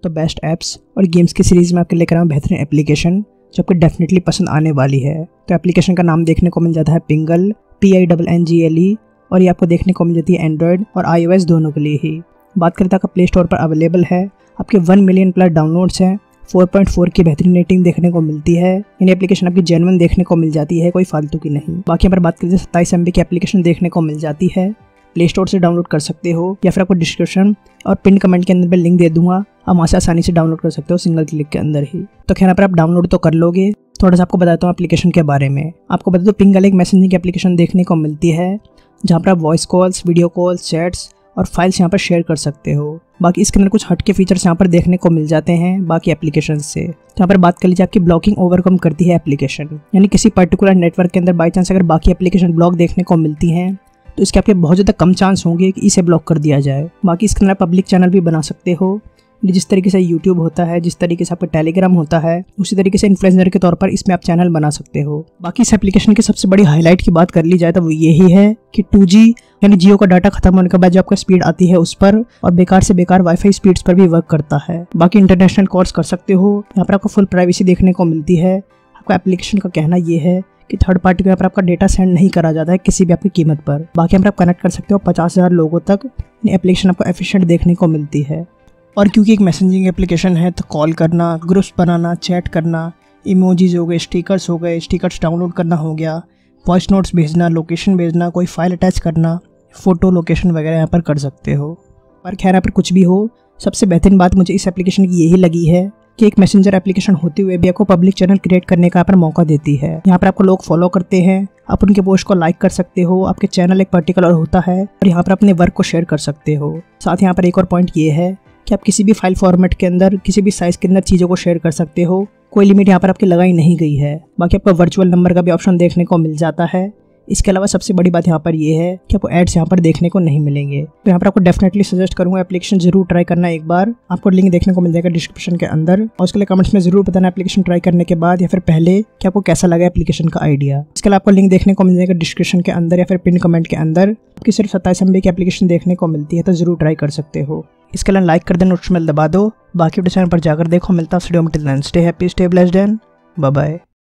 तो best apps और games की सीरीज़ में आपके लेकर आऊँ बेहतरीन एप्लीकेशन जो आपको डेफिनेटली पसंद आने वाली है। तो एप्लीकेशन का नाम देखने को मिल जाता है पिंगल, PINGLE, और ये आपको देखने को मिल जाती है एंड्रॉयड और iOS दोनों के लिए ही। बात करते हैं आपका प्ले स्टोर पर अवेलेबल है, आपके 1 मिलियन प्लस डाउनलोड्स हैं, 4.4 की बेहतरीन रेटिंग देखने को मिलती है। यानी एप्लीकेशन आपकी जेन्युइन देखने को मिल जाती है, कोई फालतू की नहीं। बाकी यहाँ पर बात करें 27 MB की एप्लीकेशन देखने को मिल जाती है, प्ले स्टोर से डाउनलोड कर सकते हो या फिर आपको डिस्क्रिप्शन और पिन कमेंट के अंदर मैं लिंक दे दूंगा, आप वहाँ से आसानी से डाउनलोड कर सकते हो सिंगल क्लिक के अंदर ही। तो खैर यहाँ पर आप डाउनलोड तो कर लोगे। थोड़ा सा आपको बताता हूँ एप्लीकेशन के बारे में। आपको बता दो पिंगल एक मैसेजिंग एप्लीकेशन देखने को मिलती है जहाँ पर आप voice calls, video calls, chats और फाइल्स यहाँ पर शेयर कर सकते हो। बाकी इसके अंदर कुछ हटके फीचर्स यहाँ पर देखने को मिल जाते हैं बाकी एप्लीकेशन से। तो यहाँ पर बात कर लीजिए आपकी ब्लॉकिंग ओवरकम करती है एप्लीकेशन, यानी किसी पर्टिकुलर नेटवर्क के अंदर बाई चांस अगर बाकी एप्लीकेशन ब्लॉक देखने को मिलती हैं तो इसके आपके बहुत ज़्यादा कम चांस होंगे कि इसे ब्लॉक कर दिया जाए। बाकी इसके अंदर पब्लिक चैनल भी बना सकते हो, जिस तरीके से यूट्यूब होता है, जिस तरीके से आपका टेलीग्राम होता है, उसी तरीके से इन्फ्लुएंसर के तौर पर इसमें आप चैनल बना सकते हो। बाकी इस एप्लीकेशन की सबसे बड़ी हाईलाइट की बात कर ली जाए तो वो यही है कि 2G यानी जियो का डाटा खत्म होने के बाद जो आपका स्पीड आती है उस पर और बेकार से बेकार वाईफाई स्पीड्स पर भी वर्क करता है। बाकी इंटरनेशनल कॉल्स कर सकते हो, यहाँ पर आपको फुल प्राइवेसी देखने को मिलती है। आपका एप्लीकेशन का कहना ये है कि थर्ड पार्टी को यहाँ पर आपका डेटा सेंड नहीं करा जाता है किसी भी आपकी कीमत पर। बाकी यहाँ पर आप कनेक्ट कर सकते हो 50,000 लोगों तक। एप्लीकेशन आपको एफिशिएंट देखने को मिलती है। और क्योंकि एक मैसेजिंग एप्लीकेशन है तो कॉल करना, ग्रुप्स बनाना, चैट करना, इमोजीज हो गए, स्टिकर्स हो गए, स्टिकर्स डाउनलोड करना हो गया, वॉइस नोट्स भेजना, लोकेशन भेजना, कोई फाइल अटैच करना, फ़ोटो लोकेशन वगैरह यहाँ पर कर सकते हो। पर खैर यहाँ पर कुछ भी हो, सबसे बेहतरीन बात मुझे इस एप्लीकेशन की यही लगी है कि एक मैसेंजर एप्लीकेशन होते हुए भी आपको पब्लिक चैनल क्रिएट करने का यहाँ पर मौका देती है। यहाँ पर आपको लोग फॉलो करते हैं, आप उनके पोस्ट को लाइक कर सकते हो, आपके चैनल एक पर्टिकुलर होता है और यहाँ पर अपने वर्क को शेयर कर सकते हो। साथ यहाँ पर एक और पॉइंट ये है कि आप किसी भी फाइल फॉर्मेट के अंदर, किसी भी साइज़ के अंदर चीज़ों को शेयर कर सकते हो, कोई लिमिट यहाँ पर आपकी लगाई नहीं गई है। बाकी आपको वर्चुअल नंबर का भी ऑप्शन देखने को मिल जाता है। इसके अलावा सबसे बड़ी बात यहाँ पर ये है कि आपको एड्स यहाँ पर देखने को नहीं मिलेंगे। तो यहाँ पर आपको डेफिनेटली सजेस्ट करूँगा एप्लीकेशन जरूर ट्राई करना एक बार। आपको लिंक देखने को मिल जाएगा डिस्क्रिप्शन के अंदर, और उसके लिए कमेंट्स में जरूर बताना एप्लीकेशन ट्राई करने के बाद या फिर पहले कि आपको कैसा लगा एप्लीकेशन का आइडिया। इसके अलावा आपको लिंक देखने को मिल जाएगा डिस्क्रिप्शन के अंदर या फिर पिन कमेंट के अंदर। आपकी सिर्फ 27 MB की एप्लीकेशन देखने को मिलती है, तो जरूर ट्राई कर सकते हो। इसके लिए लाइक कर देना, नोटिफिकेशन बेल दबा दो। बाकी वीडियो चैनल पर जाकर देखो। मिलता है वीडियो में, till then stay happy, stay blessed and bye bye.